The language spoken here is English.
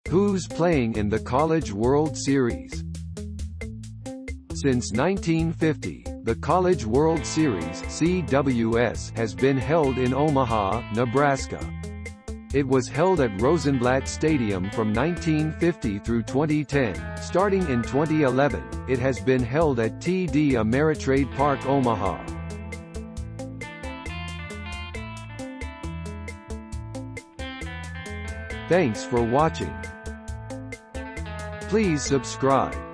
Who's playing in the College World Series? Since 1950, the College World Series (CWS) has been held in Omaha, Nebraska. It was held at Rosenblatt Stadium from 1950 through 2010. Starting in 2011, it has been held at TD Ameritrade Park Omaha. Thanks for watching. Please subscribe.